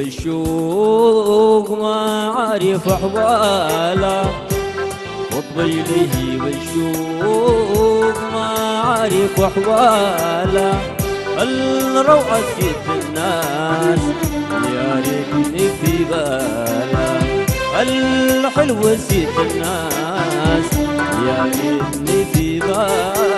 والشوق ما عارف أحواله، والضيله والشوق ما عارف أحواله. الروعة سيد الناس يا ريتني في باله، الحلوة سيد الناس يا ريتني في باله.